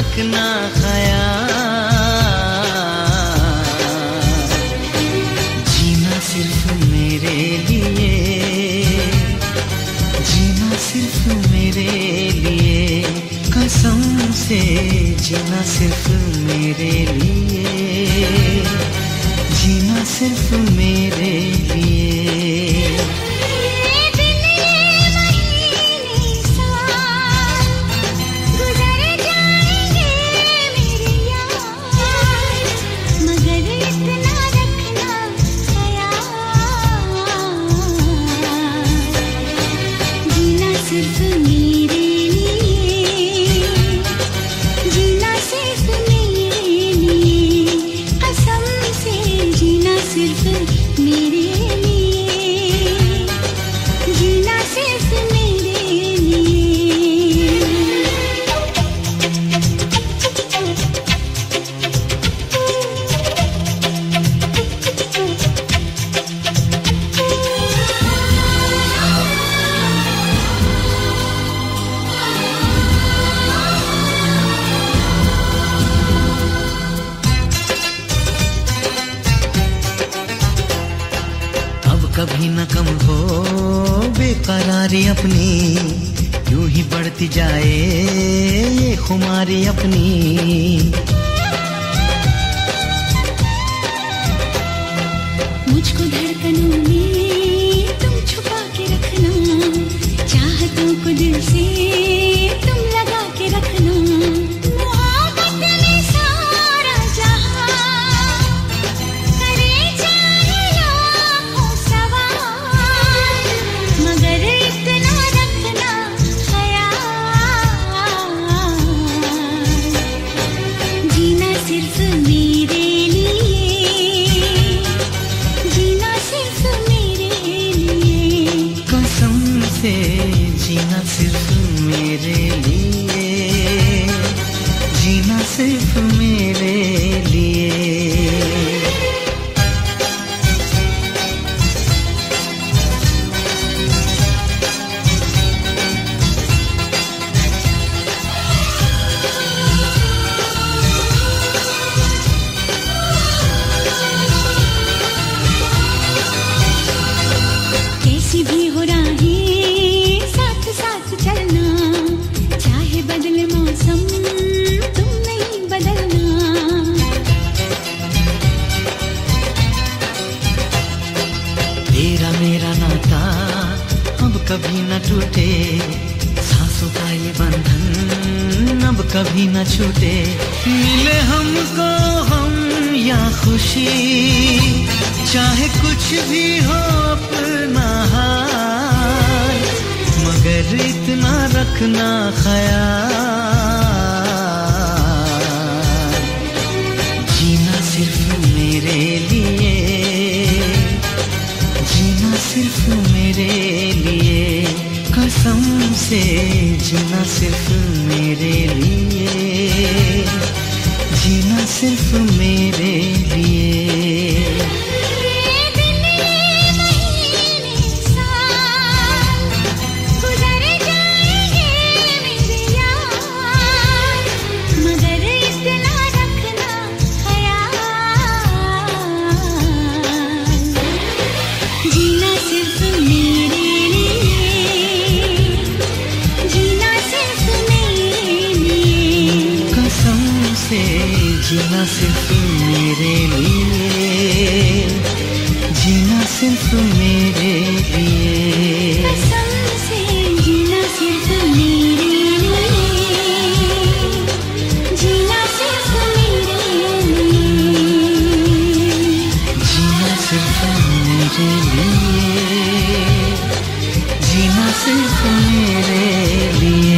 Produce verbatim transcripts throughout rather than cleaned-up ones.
रखना ख्याल, जीना सिर्फ मेरे लिए, जीना सिर्फ मेरे लिए, कसम से जीना सिर्फ मेरे लिए, जीना सिर्फ मेरे लिए। कभी न कम हो बेकरारी अपनी, यूं ही बढ़ती जाए ये खुमारी अपनी। मुझको धड़कनों में तुम छुपा के रखना, चाहतों को दिल से तुम लगा के रखना। मोहब्बत में सारा जहां करे जाए लाखों सवाल, मगर इतना रखना ख्याल, जीना सिर्फ मेरे लिए, जीना सिर्फ मेरे लिए, कसम से जीना सिर्फ मेरे लिए, जीना सिर्फ मेरे लिए। कैसी भी हो राहें साथ साथ चलना, चाहे बदले मौसम तुम नहीं बदलना। तेरा मेरा नाता अब कभी न टूटे, सांसों का ये बंधन अब कभी न छूटे। मिले हमको हम या खुशी, चाहे कुछ भी हो अपना हाल, मगर इतना रखना ख्याल, जीना सिर्फ मेरे लिए, जीना सिर्फ मेरे लिए, कसम से जीना सिर्फ मेरे लिए, जीना सिर्फ मेरे लिए। जीना सिर्फ मेरे लिए, जीना सिर्फ मेरे लिए, कसम से जीना सिर्फ मेरे लिए, जीना सिर्फ मेरे लिए, जीना सिर्फ मेरे लिए, जीना सिर्फ मेरे लिए।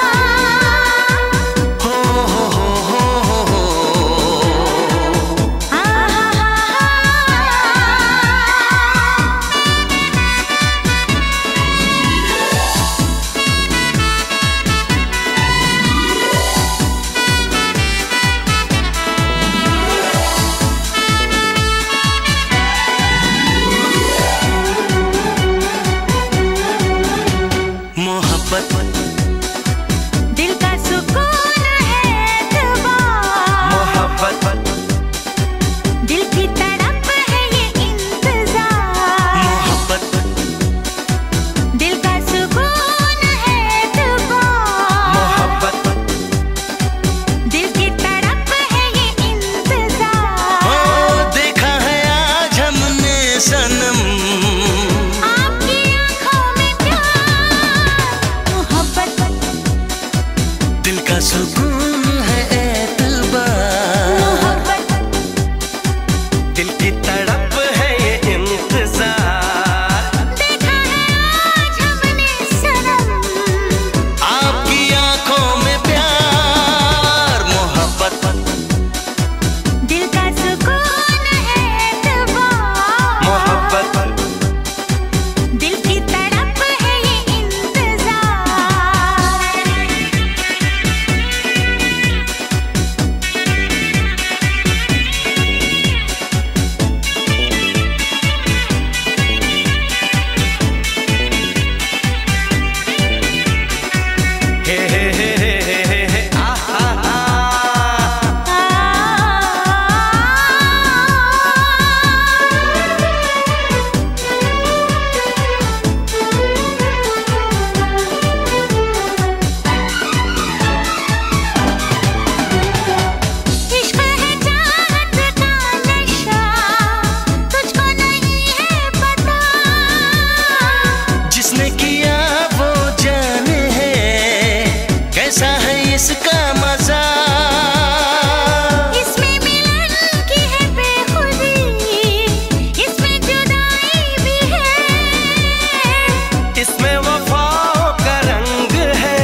आ सुकून है एतबार, मोहब्बत दिल की तड़प है ये इंतजार। देखा है आज हमने सनम, आपकी आंखों में प्यार, मोहब्बत दिल का सुकून है एतबार, मोहब्बत दिल की तड़प है ये इंतजार। हे हे हे हे हे हे हे आ आ आ। इश्क है चाहत का नशा, तुझको नहीं है पता, जिसने किया वो जाने है कैसा है इसका मजा। इसमें मिलन की है बेखुदी, इसमें जुदाई भी है, इसमें वफाओं का रंग है,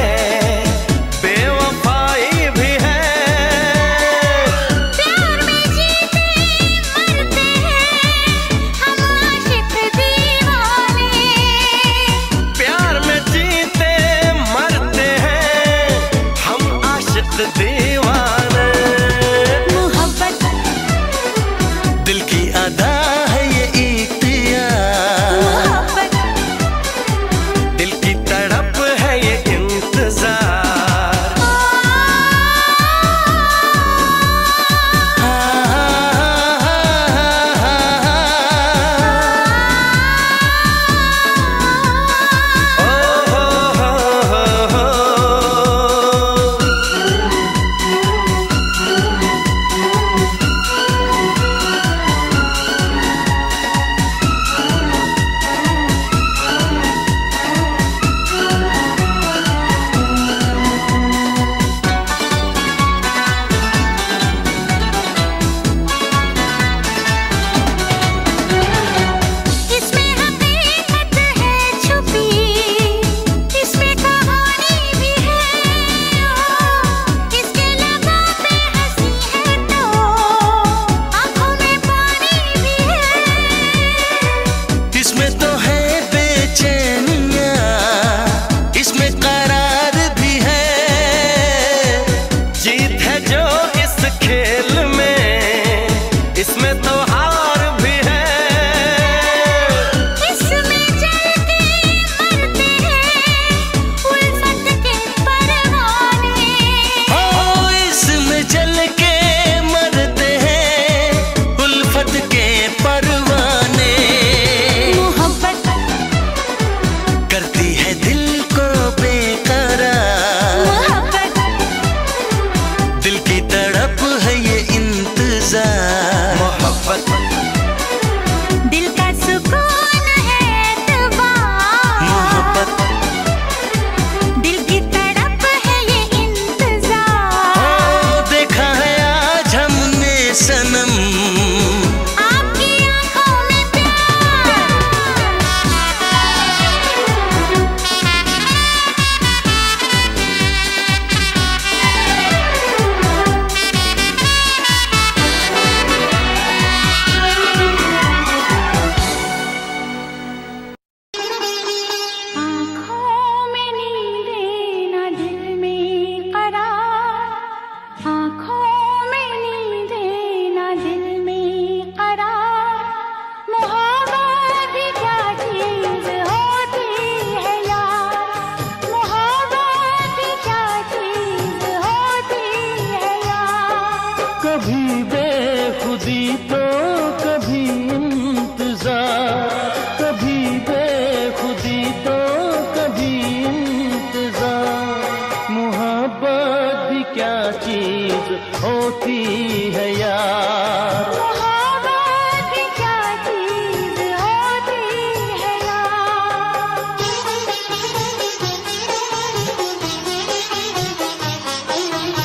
बेवफाई भी है। प्यार में जीते मरते हैं हम आशिक दीवाने, प्यार में जीते मरते हैं हम आशिक दीवाने। मोहब्बत दिल की अदा है ये इख्तियार, मोहब्बत दिल की तड़प है ये इंतजार। ओ हो हो हो हो। इसमें हकीकत है छुपी, इसमें कहानी भी है, इसके लबों पे हंसी है तो आंखों में पानी भी है, इसमें तो है बेचैनियाँ, इसमें करार भी है, जीत है जो इस खेल में, इसमें तो हार भी है। इसमें जल के मरते हैं उल्फत के परवाने, ओ इसमें जल के मरते हैं उल्फत के परवाने। मोहब्बत करती है दिल को बेकरार, मोहब्बत दिल की तड़प है ये इंतजार। मोहब्बत दिल का सुकून है एतबार, मोहब्बत दिल की तड़प है ये ओ इंतजार। देखा है आज हमने सनम, आपकी आंखों में आँखों में नींदें ना दिल में करार, आँखों में नींदें ना दिल में करार, मोहब्बत भी क्या चीज़ होती है यार, मोहब्बत भी क्या चीज़ होती है यार। कभी बेखुदी तो कभी इंतजार, कभी बेखुदी तो कभी इंतजार। मोहब्बत भी क्या चीज होती है यार। मोहब्बत भी क्या चीज़ होती है यार।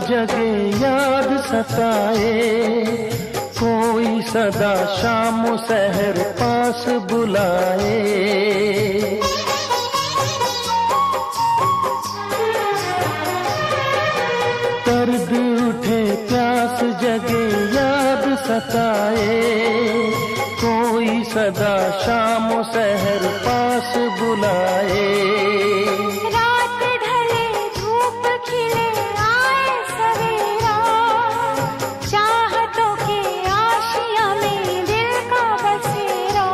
जगे याद सताए, कोई सदा शाम सहर पास बुलाए। दर्द उठे प्यास जगे याद सताए, कोई सदा शाम सहर पास बुलाए। रात ढले धूप खिले आए सवेरा, चाहतों के आशिया में दिल का बसेरा।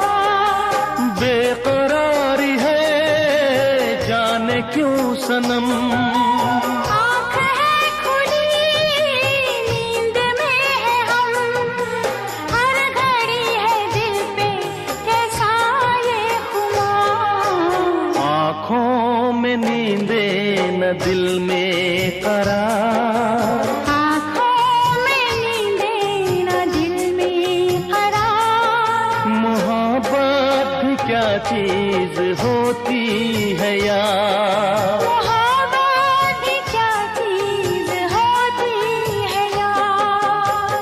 बेकरारी है जाने क्यों सनम, आँख है खुली नींद में है हम, हर घड़ी है दिल पे कैसा ये खुमार। आँखों में नींदे न दिल में करार, आँखों में नींदे न दिल में करार। मोहब्बत भी क्या चीज होती है यार। मोहब्बत भी क्या चीज होती है यार।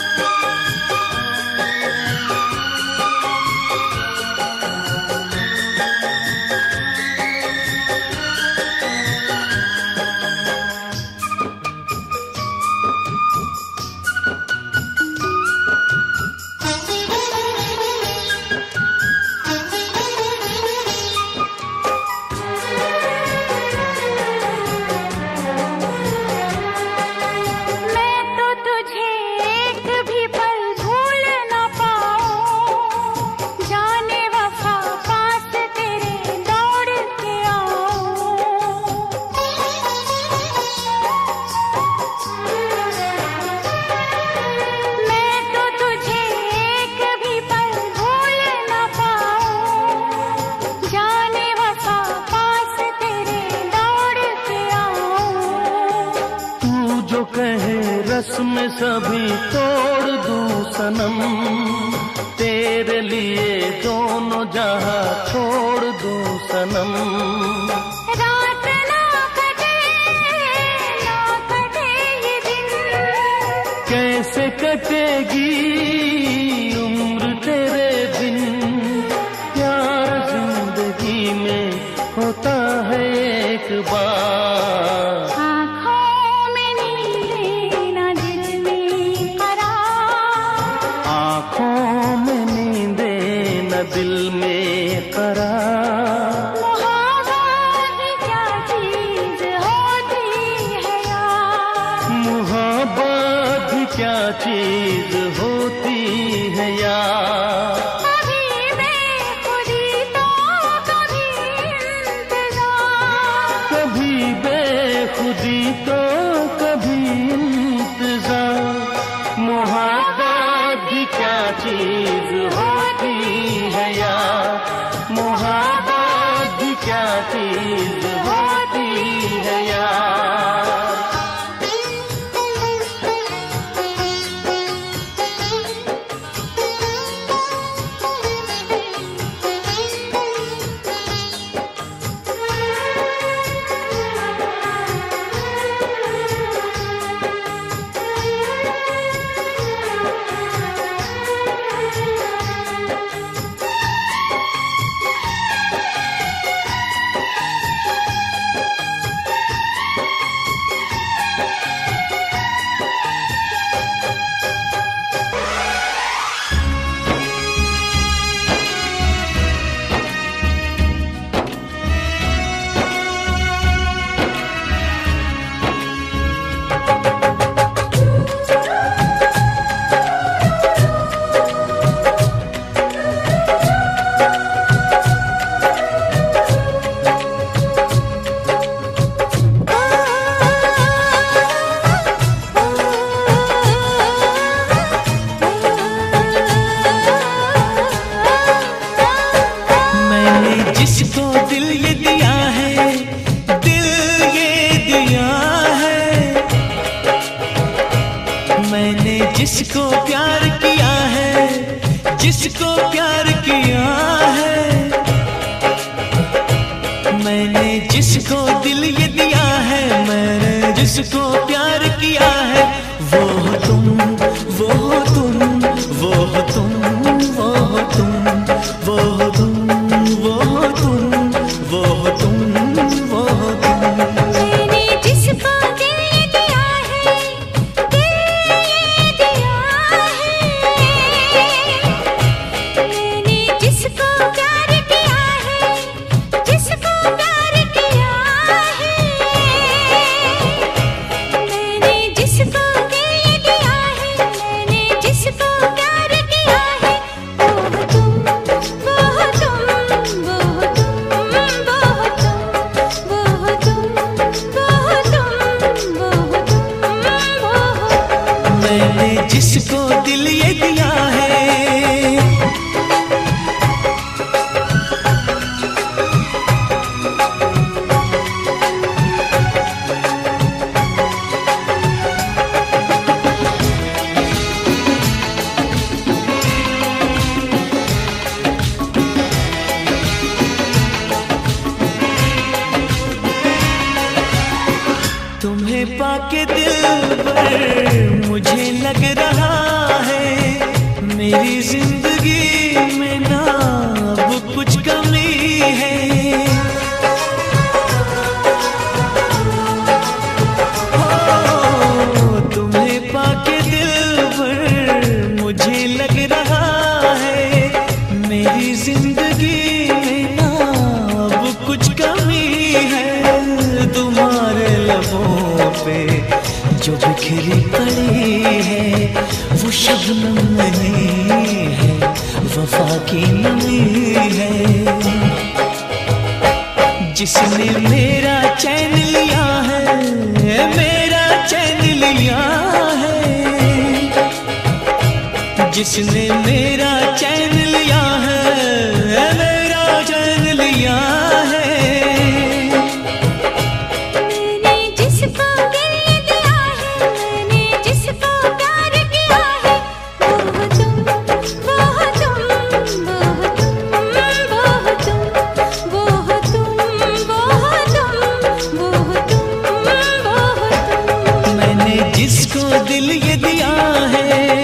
मैं तो तुझे एक भी पल भूल न पाऊं, जाने वफा पास तेरे दौड़ के आऊं। मैं तो तुझे एक भी पल भूल न पाऊं, जाने वफा पास तेरे दौड़ के आऊं। तू जो कहे रस्म सभी तोड़ दूं सनम, तेरे लिए दोनों जहां छोड़ दूं सनम। रात ना कटे ना कटे ये दिन, कैसे कटेगी उम्र तेरे बिन, प्यार जिंदगी में होता है एक बार। आँखों में नींदे ना दिल में करार। आँखों में नींदे न दिल में करार। मोहब्बत भी क्या चीज होती है यार। मोहब्बत भी क्या चीज होती है यार। कभी बेखुदी तो कभी इंतजार, कभी बेखुदी तो कभी इंतजार। मोहब्बत भी क्या चीज होती है यार। मोहब्बत भी क्या चीज होती है यार। जिसको प्यार किया है, जिसको प्यार किया है, मैंने जिसको दिल ये दिया है, मैंने जिसको प्यार किया पर मुझे लग रहा है मेरी जिंदगी में ना अब कुछ कमी है। हो तुम्हें पाके दिल पर मुझे लग रहा है मेरी जिंदगी में ना अब कुछ कमी है। तुम्हारे लबों पे जो बिखरी पड़ी है वो शबनम नहीं है, वफा की नमी है। जिसने मेरा चैन लिया है, मेरा चैन लिया है, जिसने मेरा चैन लिया है, मेरा चैन लिया है। जिसको दिल ये दिया है,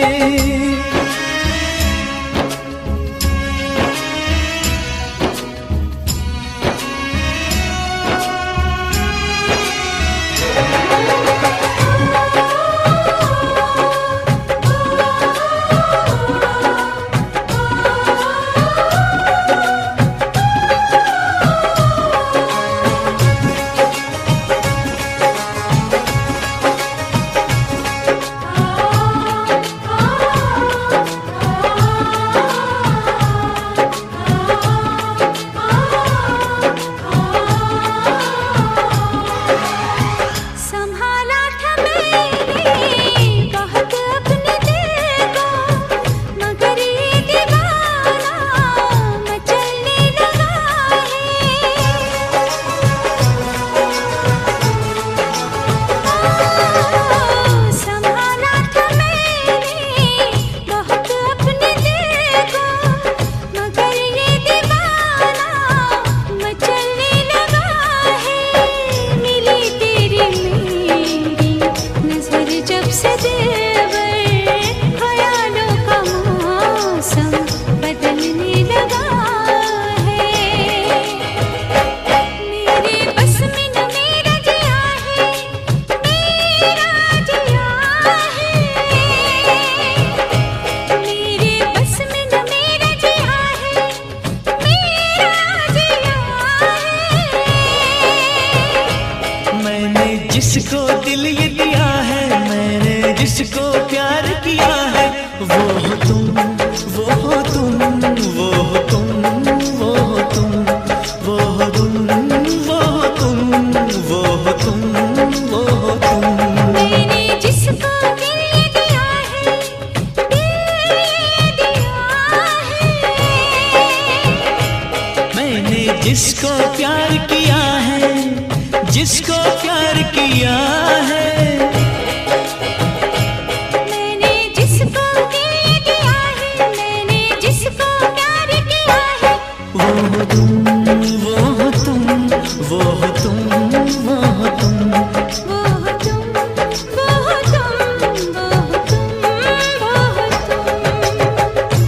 जिसको दिल ये दिया है, मैंने जिसको प्यार किया है, वो हो तुम, वो हो तुम, वो हो तुम, वो हो तुम, वो हो तुम, वो हो तुम, वो हो तुम, वो हो तुम। मैंने जिसको दिल ये दिया है, दिल ये दिया है, मैंने जिसको प्यार किया है, जिसको प्यार किया है, मैंने जिसको दिल दिया है, मैंने जिसको प्यार किया है, वो हो तुम, वो हो तुम, वो हो तुम, वो हो तुम, वो हो तुम, वो हो तुम, वो हो तुम, वो हो तुम।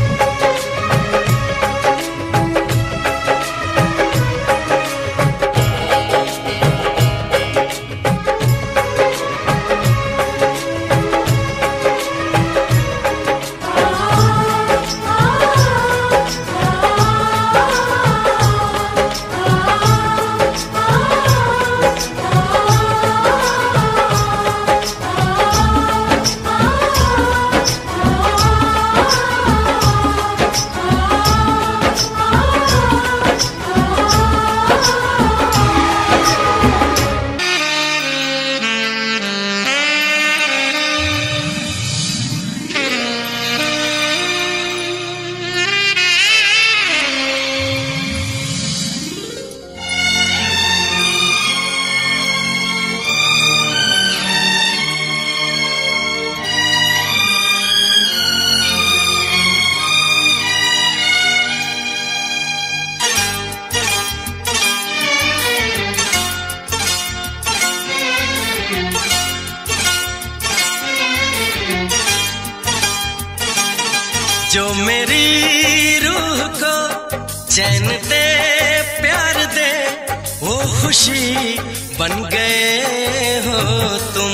रूह को चैन दे प्यार दे वो खुशी बन गए हो तुम,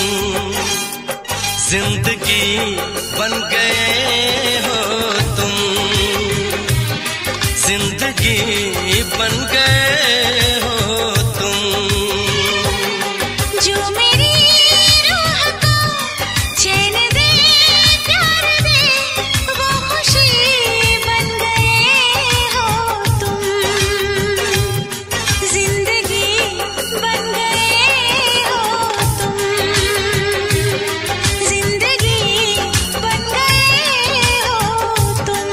जिंदगी बन गए हो तुम, जिंदगी बन गए हो तुम। जो मेरी रूह को चैन दे प्यार दे वो खुशी बन गए हो तुम, जिंदगी बन गए हो तुम, जिंदगी बन गए हो तुम।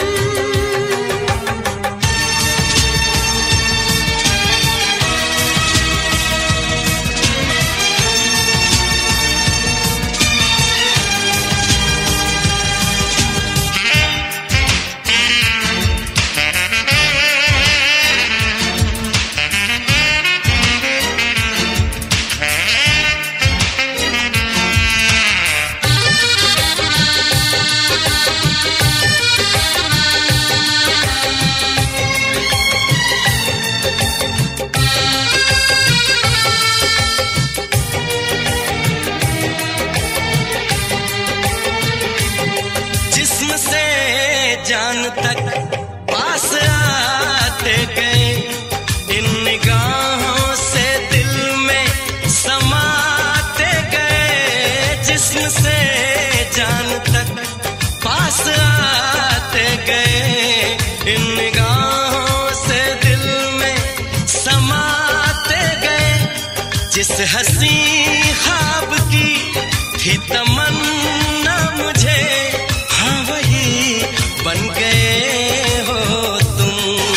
जिस्म से जान तक पास आते गए, इन निगाहों से दिल में समाते गए। जिस्म से जान तक पास आते गए, इन निगाहों से दिल में समाते गए। जिस हंसी ख्वाब की थी तमन्ना मुझे, हाँ वही बन गए हो तुम,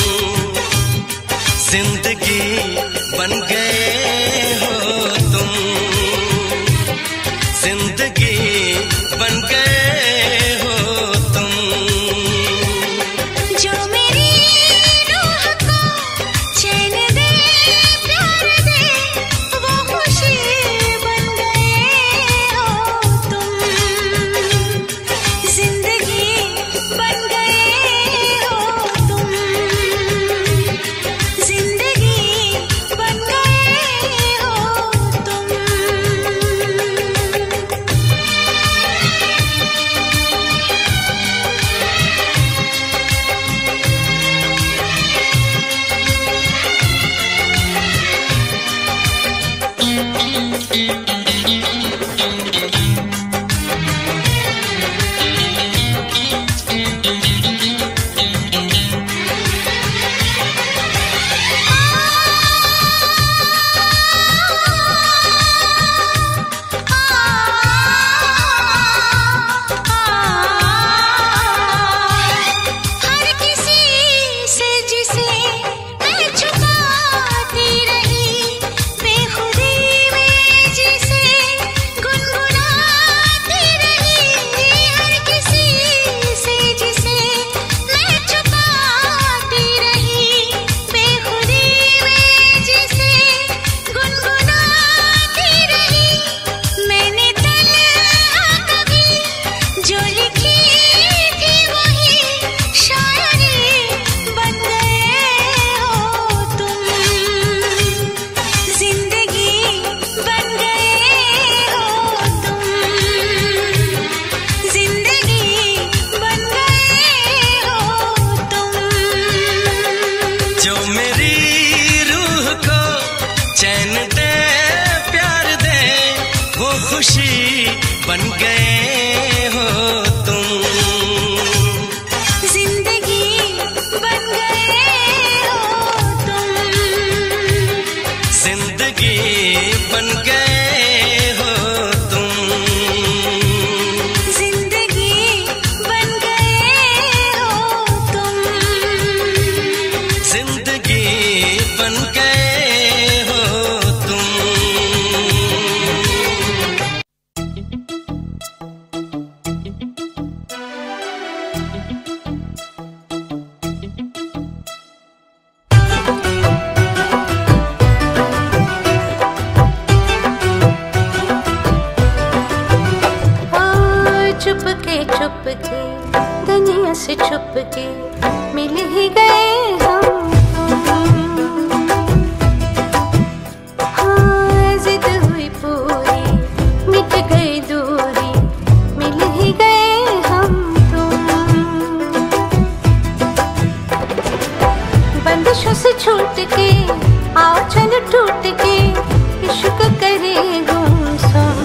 जिंदगी बन गए हो तुम, जिंदगी बन गए हो तुम। जो मेरी रूह को चैन दे प्यार दे वो खुशी बन गए हो तुम, जिंदगी बन गए हो तुम, जिंदगी बन गए हो तुम। हर किसी से जिसे मैं छुपाती रही, बेखुदी में जिसे गुनगुनाती रही। हर किसी से जिसे मैं छुपाती रही, बेखुदी में जिसे गुनगुनाती रही। मैंने तन्हा कभी जो लिखी थी वही शायरी बन गए हो तुम, जिंदगी बन गए हो तुम, जिंदगी बन गए हो तुम। जो मेरी रूह को चैन दे प्यार दे वो खुशी बन गए हो तुम, जिंदगी बन गए हो तुम, जिंदगी बन गए हो तुम, जिंदगी बन गए हो तुम। जिंदगी बन गए हो तुम। के मिल ही गए हम तुम। हाँ जिद हुई पूरी मिट गई दूरी मिल ही गए हम तुम। बंदिशों से छूट के आओ चल टूट के इश्क करे गुमसुम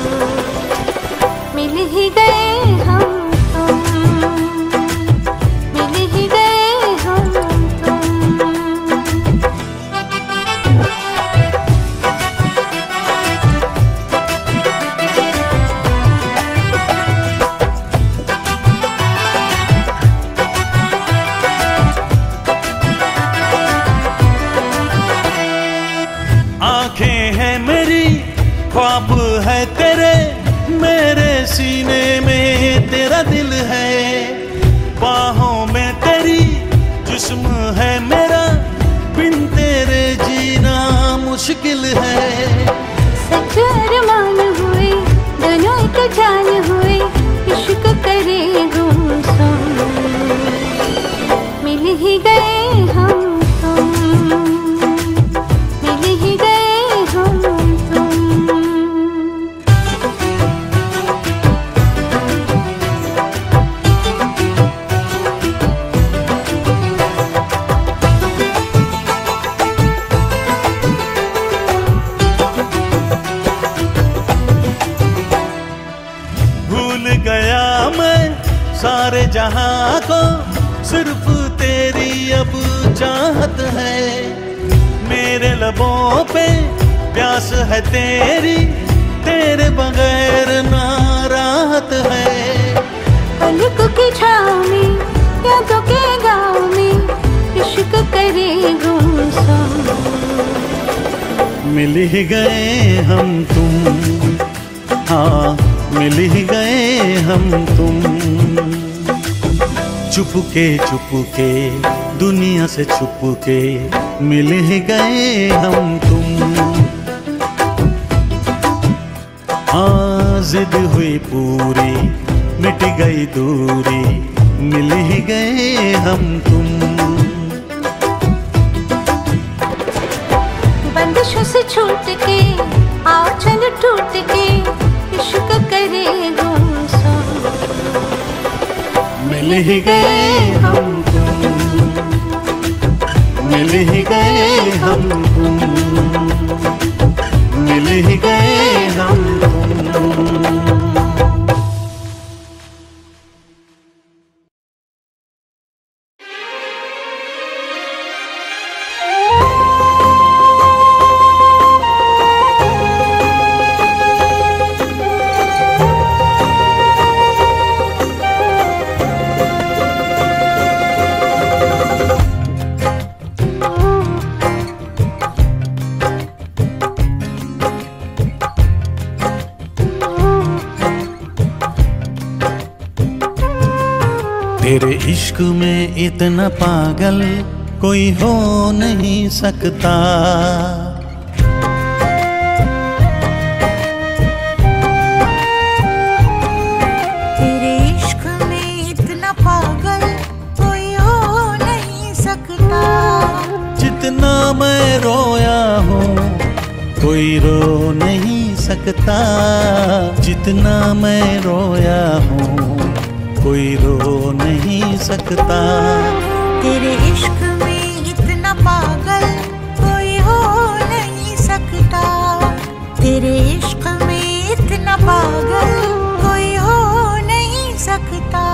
मिल ही गए हम तुम मिल ही गए हम तुम। आंखें हैं मेरी ख्वाब है तेरे मेरे सीने में तेरा दिल है बाहों में तेरी जिस्म है मेरा बिन तेरे जीना मुश्किल है। सच अरमान हुए दोनों एक जान हुए इश्क करे गुमसुम मिल ही गए हम तुम मिल ही गए हम तुम। भूल गया मैं सारे जहां को सिर्फ तेरी अब चाहत है मेरे लबों पे प्यास है तेरी तेरे बगैर ना राहत है। पलकों की छाँव में यादों के गाँव में इश्क करे गुमसुम मिल ही गए हम तुम हाँ मिल ही गए हम तुम। चुपके चुपके दुनिया से छुपके मिल ही गए हम तुम। हाँ जिद हुई पूरी मिट गई दूरी मिल ही गए हम तुम। बंदिशों से छूट के आओ चल टूट के इश्क करे गुमसुम मिल ही गए हम तुम मिल ही गए हम तुम मिल ही गए हम तुम। तेरे इश्क में इतना पागल कोई हो नहीं सकता। तेरे इश्क में इतना पागल कोई हो नहीं सकता। जितना मैं रोया हूँ कोई रो नहीं सकता। जितना मैं रोया हूँ कोई रो नहीं सकता। तेरे इश्क में इतना पागल कोई हो नहीं सकता। तेरे इश्क में इतना पागल कोई हो नहीं सकता।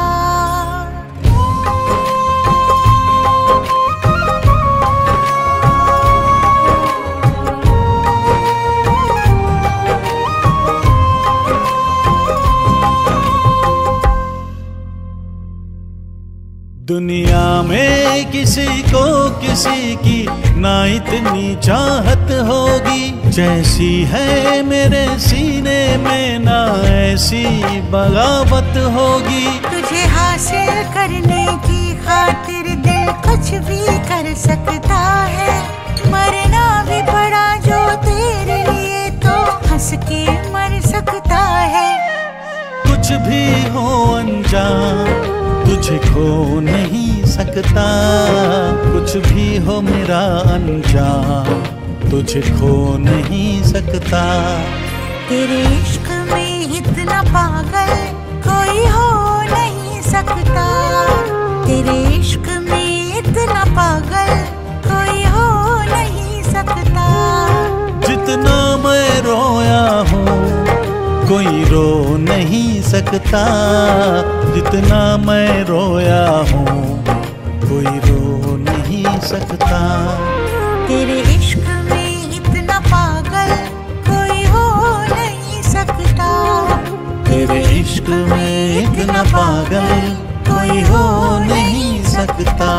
दुनिया में किसी को किसी की ना इतनी चाहत होगी जैसी है मेरे सीने में ना ऐसी बगावत होगी। तुझे हासिल करने की खातिर दिल कुछ भी कर सकता है। मरना भी पड़ा जो तेरे लिए तो हंस के मर सकता है। कुछ भी हो अनजान तुझ तुझे खो नहीं सकता, कुछ भी हो मेरा अनजान, तुझे खो नहीं सकता। तेरे इश्क में इतना पागल कोई हो नहीं सकता, तेरे इश्क में इतना पागल कोई हो नहीं सकता। जितना मैं रोया हूँ कोई रो नहीं सकता, जितना मैं रोया हूँ कोई रो नहीं सकता। तेरे इश्क में इतना पागल कोई हो नहीं सकता, तेरे इश्क में इतना पागल कोई हो नहीं सकता।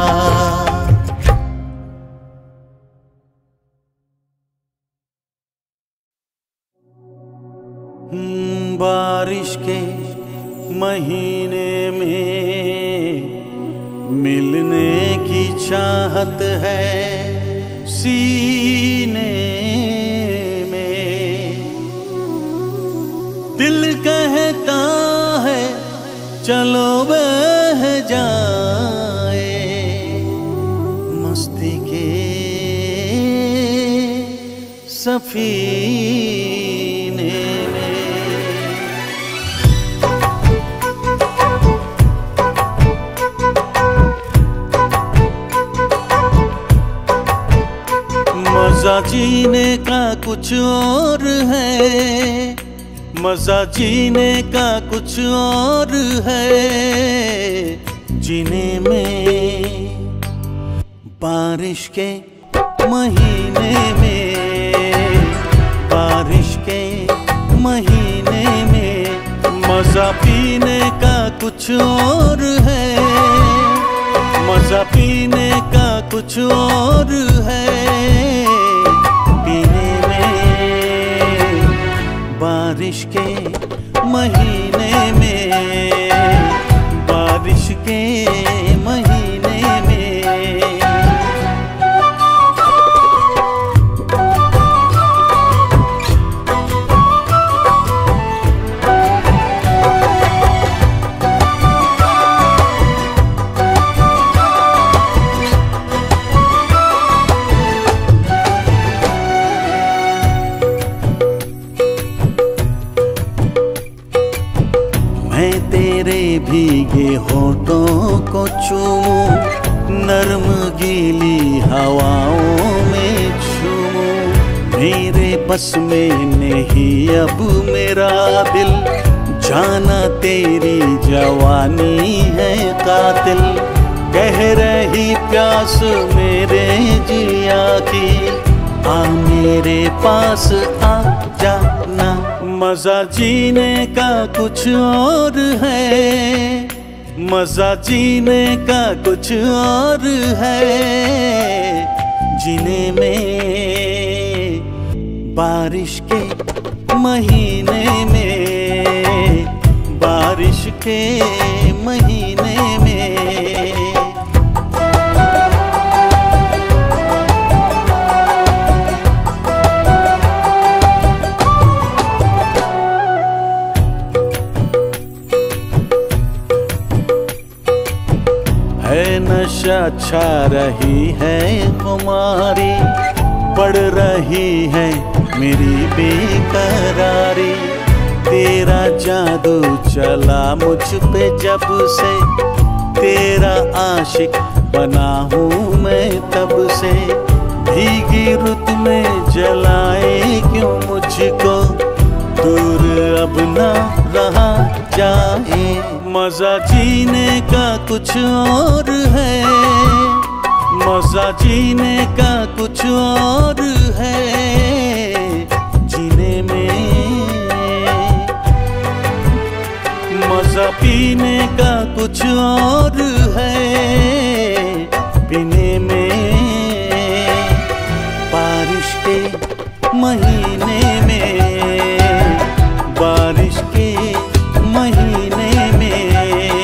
बारिश के महीने में मिलने की चाहत है सीने में, दिल कहता है चलो बह जाए मस्ती के सफीने में। मजा जीने का कुछ और है, मजा जीने का कुछ और है, जीने में बारिश के महीने में, बारिश के महीने में मजा पीने का कुछ और है, मजा पीने का कुछ और है, पीने में बारिश के महीने में, बारिश के महीने में। मैं तेरे भीगे होठों को चूमूं, नर्म गीली हवाओं में झूमूं, मेरे बस में नहीं अब मेरा दिल, जाना तेरी जवानी है कातिल, कह रही प्यास मेरे जिया की, आ मेरे पास आ जाना। मजा जीने का कुछ और है, मजा जीने का कुछ और है, जीने में बारिश के महीने में, बारिश के महीने में। है नशा छा रही है खुमारी, बढ़ रही है मेरी बेकरारी, तेरा जादू चला मुझ पे जब से, तेरा आशिक बना हूँ मैं तब से, भीगी रुत में जलाए क्यों मुझको, दूर अब ना रहा जाए। मजा जीने का कुछ और है, मजा जीने का कुछ और है, जीने में मजा पीने का कुछ और है, पीने में बारिश के महीने में, बारिश के महीने में।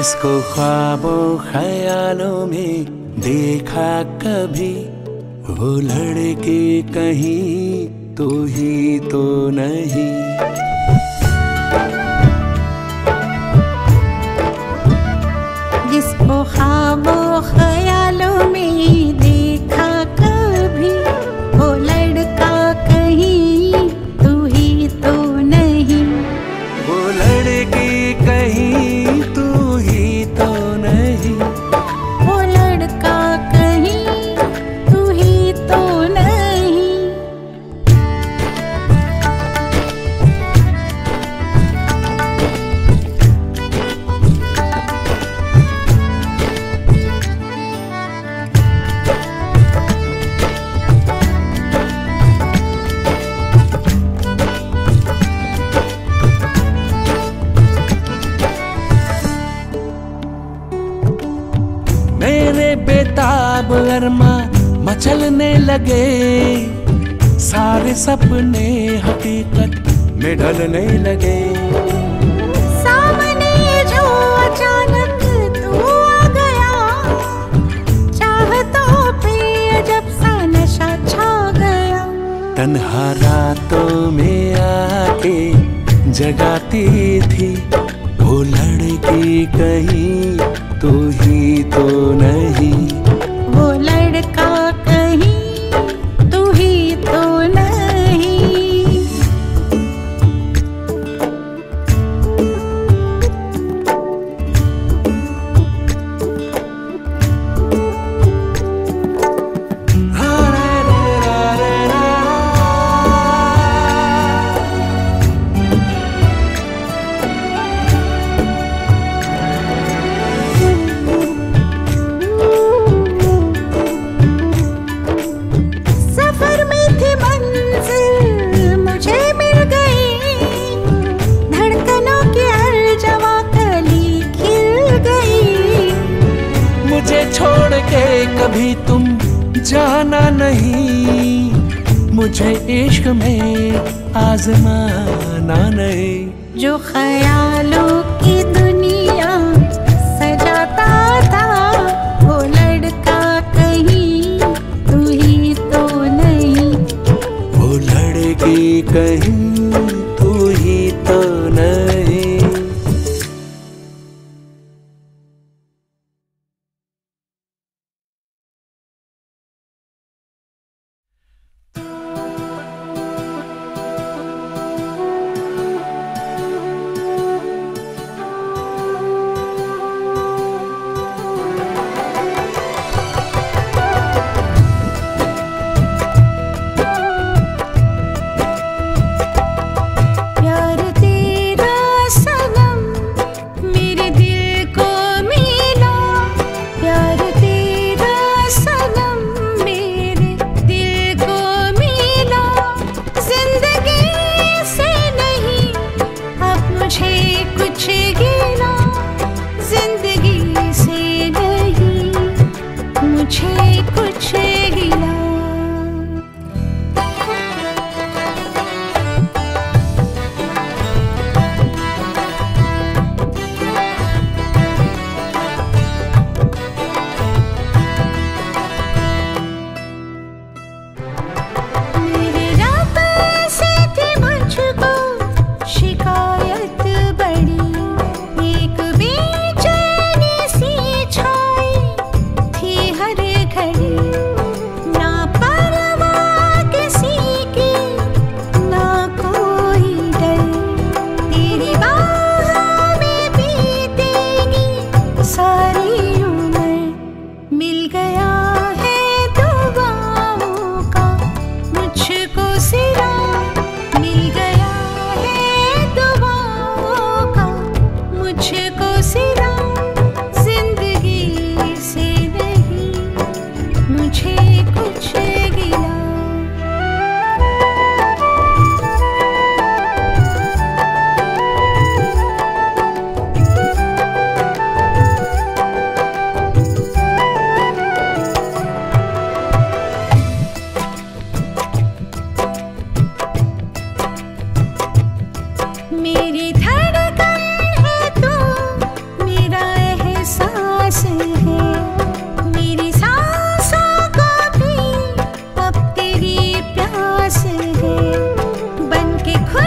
जिसको ख्वाबों ख्यालों में देखा कभी, वो लड़के कहीं तो ही तो नहीं। जिसको ख्वाबों ख्यालों में देखा कभी, वो लड़का कहीं तू ही तो नहीं। वो लड़की कहीं तू ही तो नहीं। वो लड़का कहीं तू ही तो नहीं। मेरे बेताब अरमा मचलने लगे, सारे सपने हकीकत में ढलने लगे। सामने जो अचानक तू आ गया, चाहतों पे अजब सा नशा छा गया। तन्हा रातों में आके जगाती थी, वो लड़की कहीं तू ही तो नहीं। वो लड़का कहीं तू ही तो नहीं। सफर में थी मंजिल मुझे मिल गई, धड़कनों की हर जवा कली खिल गई। मुझे छोड़ के कभी तुम जाना नहीं, मुझे इश्क में आजमाना नहीं। जो ख्यालों की दुनिया सजाता था, वो लड़का कहीं तू ही तो नहीं। वो लड़की कहीं तू ही तो नहीं।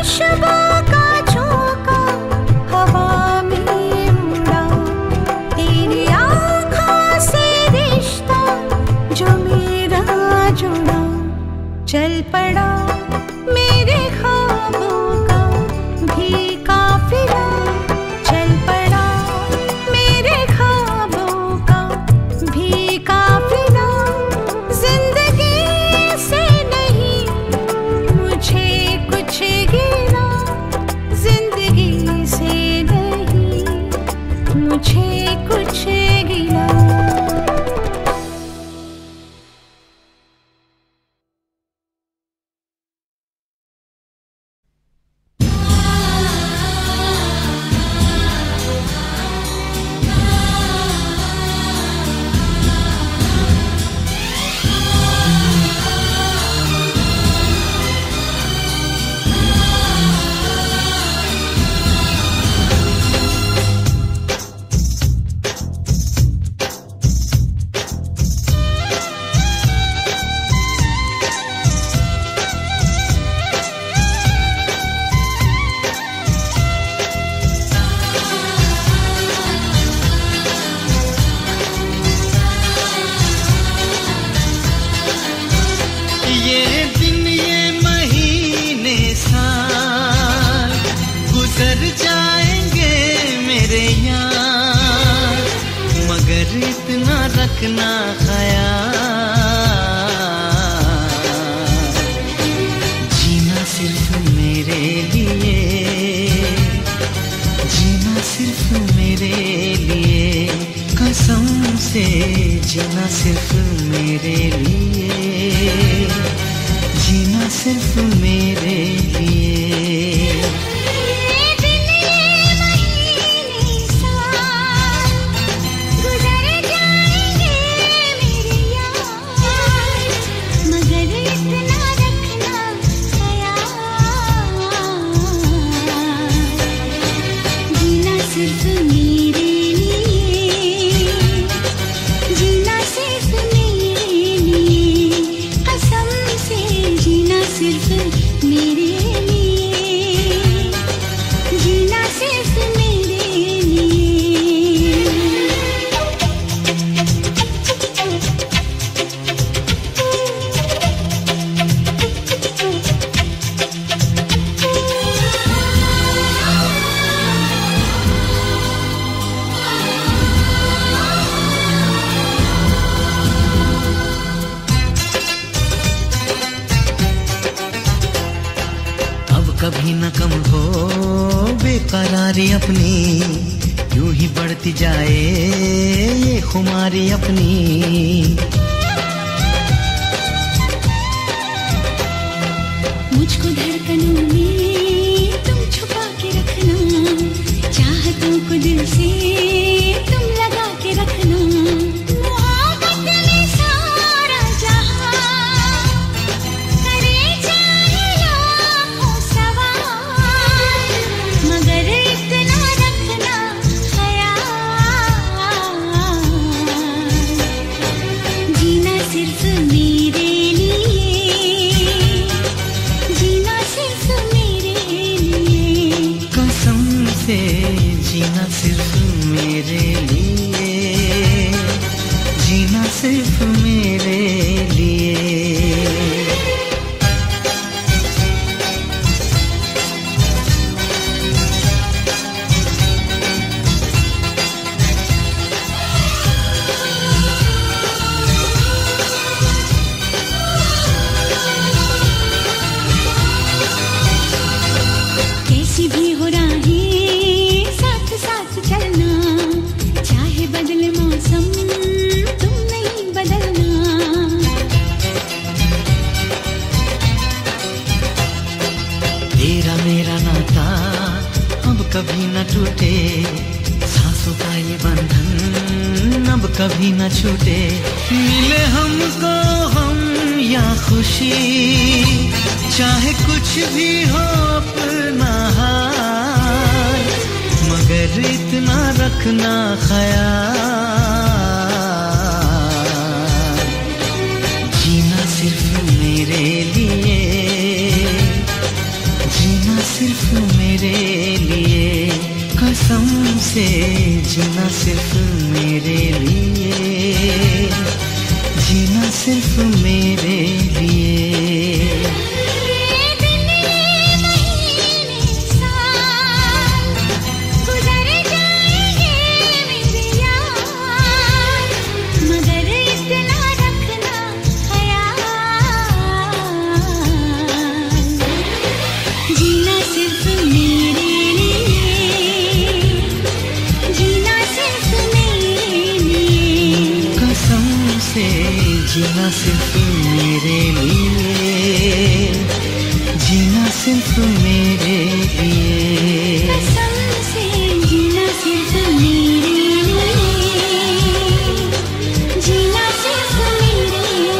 खुशबू का झोंका हवा में उड़ा, तेरी आँखों से रिश्ता जो मेरा जुड़ा, चल पड़ा मेरे ख्वाबों का भी काफिला, चल पड़ा मेरे ख्वाबों का भी काफिला। जिंदगी से नहीं मुझे कुछ गिला, जिंदगी से नहीं मुझे कुछ गिला। रखना ख्याल, जीना सिर्फ मेरे लिए, जीना सिर्फ मेरे लिए, कसम से जीना सिर्फ मेरे लिए, जीना सिर्फ मेरे लिए। कभी न कम हो बेकरारी अपनी, यूं ही बढ़ती जाए ये खुमारी अपनी। मुझको धड़कनों में तुम छुपा के रखना, चाहतों को दिल से तुम लगा के रखना। मोहब्बत में सारा जहां करे जाए लाखों सवाल, मगर इतना रखना ख्याल, जीना सिर्फ मेरे लिए, जीना सिर्फ मेरे लिए, कसम से जीना सिर्फ मेरे लिए, जीना सिर्फ मेरे लिए। कैसी भी हो राहें साथ साथ चलना, चाहे बदले मौसम तुम नहीं बदलना। तेरा मेरा नाता अब कभी न टूटे, सांसों का ये बंधन अब कभी न छूटे। मिले हमको हम या खुशी, चाहे कुछ भी हो अपना हाल, मगर इतना रखना ख्याल, जीना सिर्फ मेरे लिए, जीना सिर्फ मेरे लिए, कसम से जीना सिर्फ मेरे लिए, जीना सिर्फ मेरे लिए। जीना सिर्फ मेरे लिए, जीना सिर्फ मेरे लिए, कसम से जीना सिर्फ मेरे लिए, जीना सिर्फ मेरे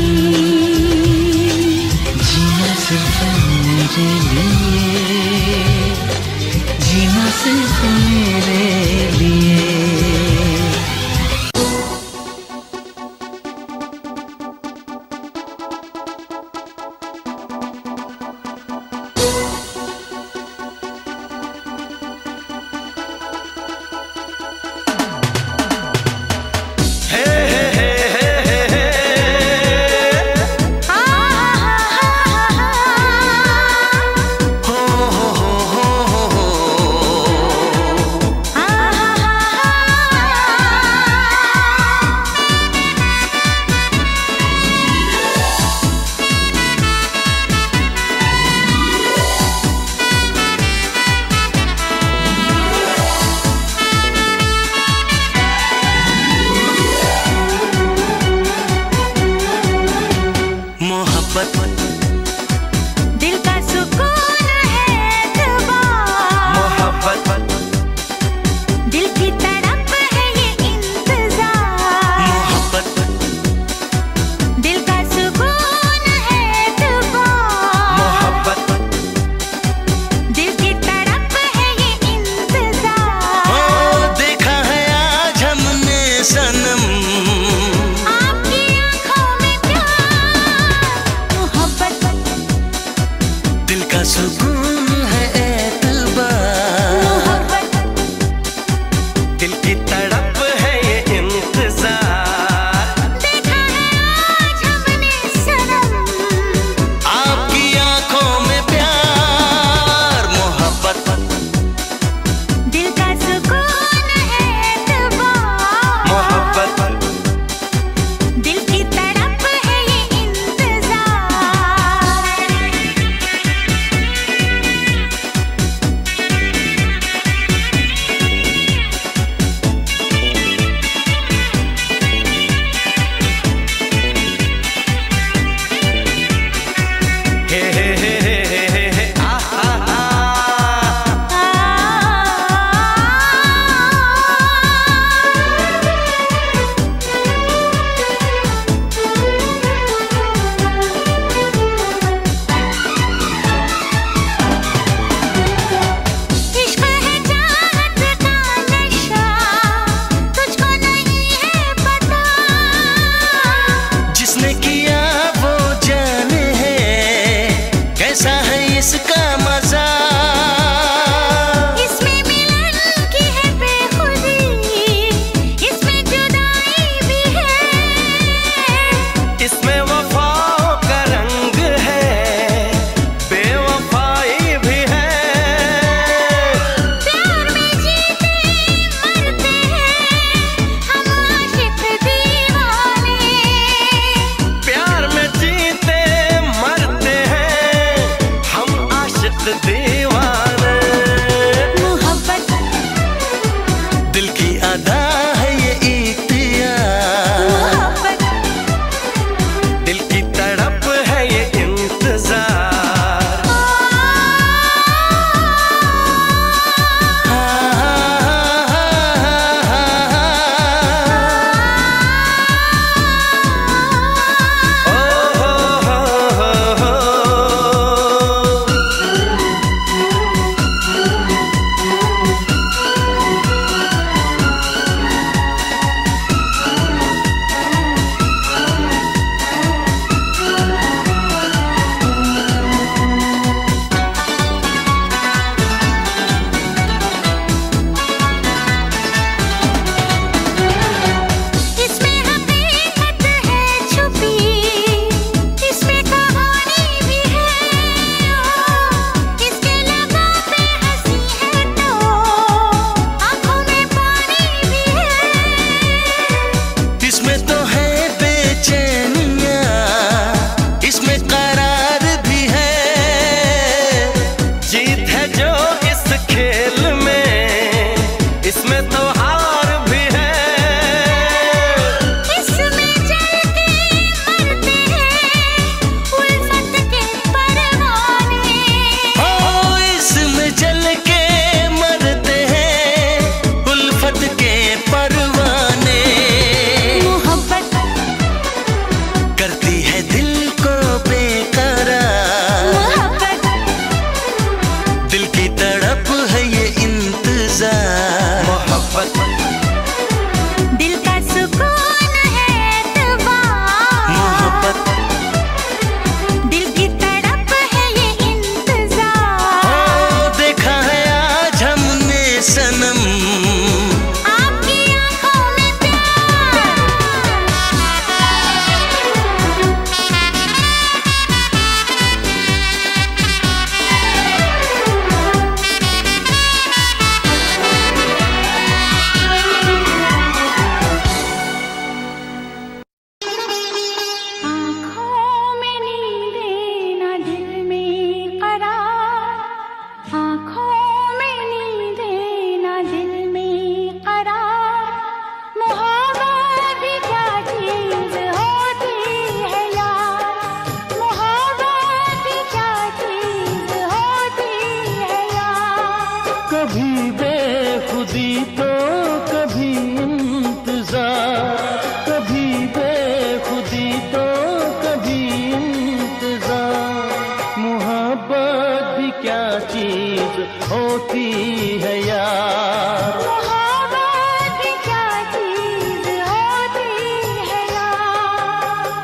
लिए, जीना सिर्फ मेरे लिए, जीना सिर्फ मेरे लिए। बेखुदी तो कभी इंतजार, कभी बेखुदी तो कभी इंतजार। मोहब्बत भी क्या चीज होती है यार, मोहब्बत भी क्या चीज होती है यार।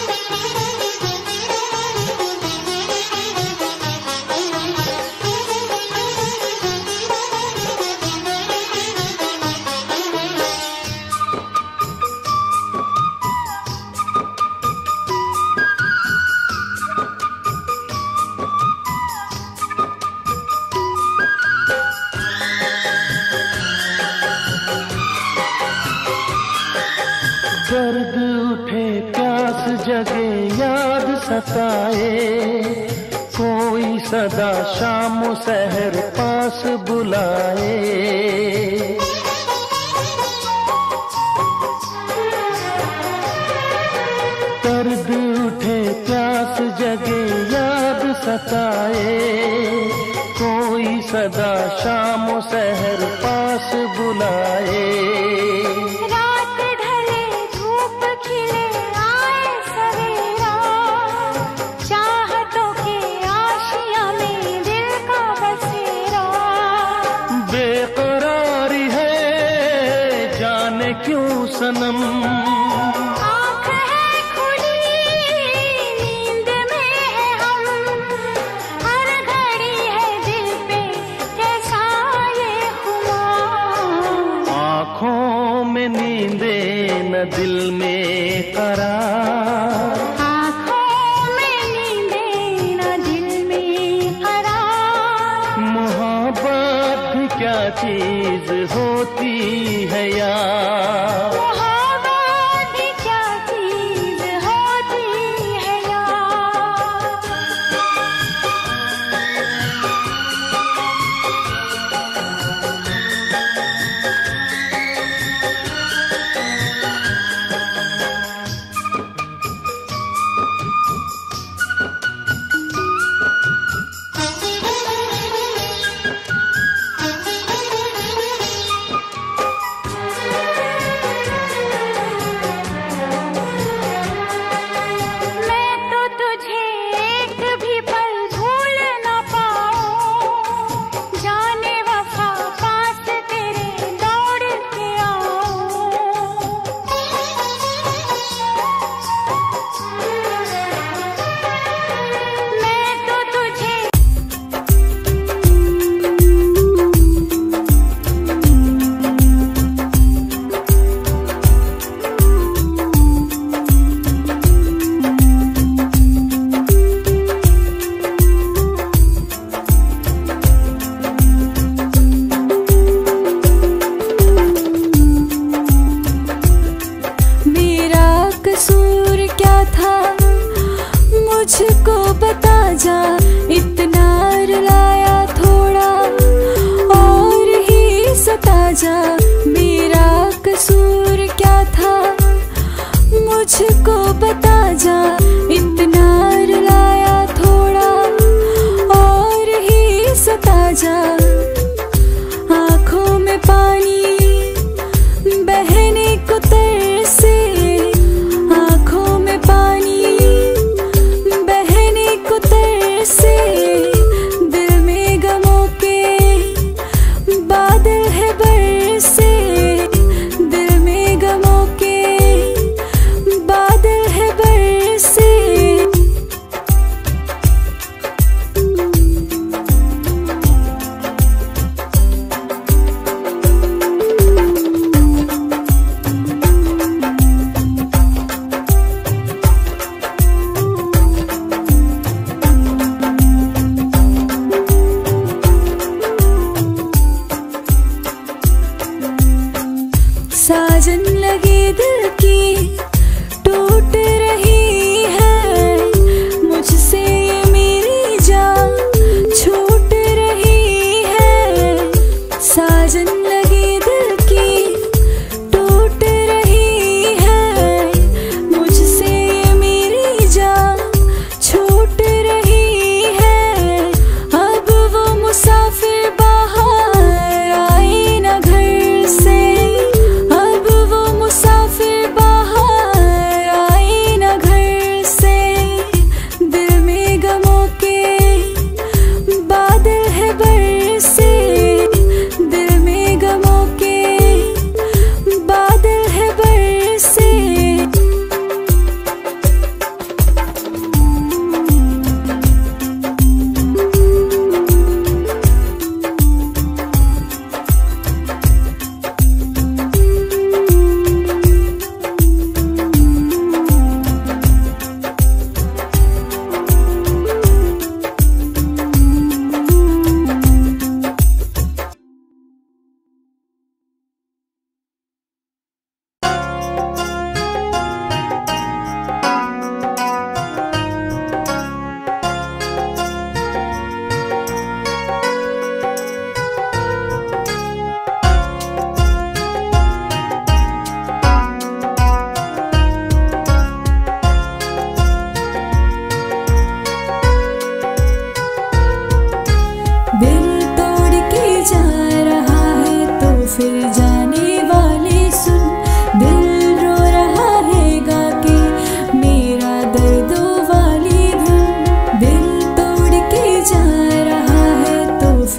दर्द उठे प्यास जगे याद सताए, कोई सदा शाम सहर पास बुलाए। दर्द उठे प्यास जगे याद सताए, कोई सदा शाम सहर पास बुलाए। क्यों सनम आँख है खुली नींद में है हम, हर घड़ी है दिल पे कैसा ये खुमार। आँखों में नींदे न दिल में करार, आँखों में नींदे न दिल में करार। मोहब्बत भी क्या चीज होती है यार, मोहब्बत भी क्या चीज होती है यार। मुझको बता जा, इतना रुलाया थोड़ा और ही सता जा। मेरा कसूर क्या था मुझको बता जा, इतना रुलाया थोड़ा और ही सता जा। आँखों में पानी बहने को तरसे, आँखों में पानी बहने को तरसे, दिल में गमों के बादल है बरसे, दिल में गमों के बादल है बरसे।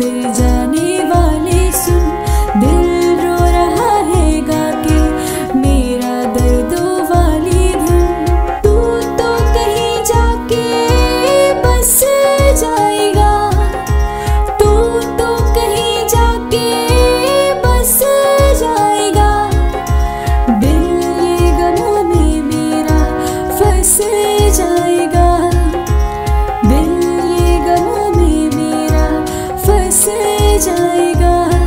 फिर जाने वाले सुन, दिल रो रहा है गा के मेरा दर्दों वाली धुन। तू तो कहीं जाके बस जाएगा, तू तो कहीं जाके बस जाएगा, दिल ये गमों में मेरा फंस जाएगा, दिल ये गमों में मेरा फंस जाएगा।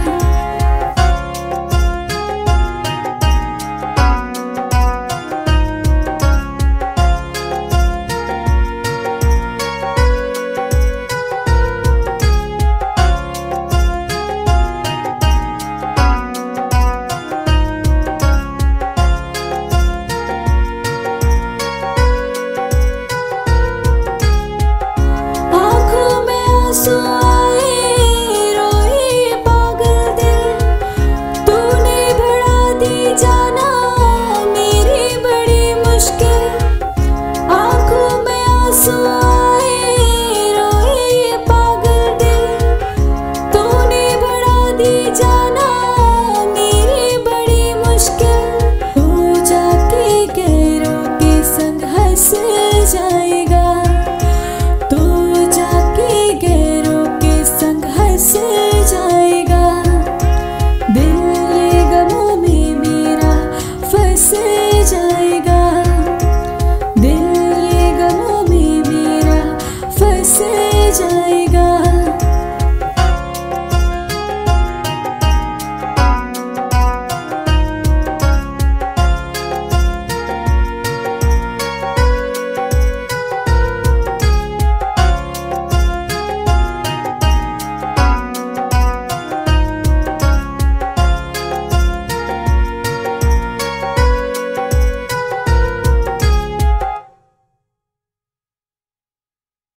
आँखों में आंसू आए, रोए पागल दिल, तूने बढ़ा दी जाना मेरी बड़ी मुश्किल। आँखों में आंसू आए, रोए पागल दिल, तूने बढ़ा दी जाना मेरी बड़ी मुश्किल। तू जाके गैरों के संग हंस जाएगा, तू जाके गैरों के संग हंस जाएगा, दिल ये गमों में मेरा फंस जाएगा, दिल ये गमों में मेरा फंस जाएगा।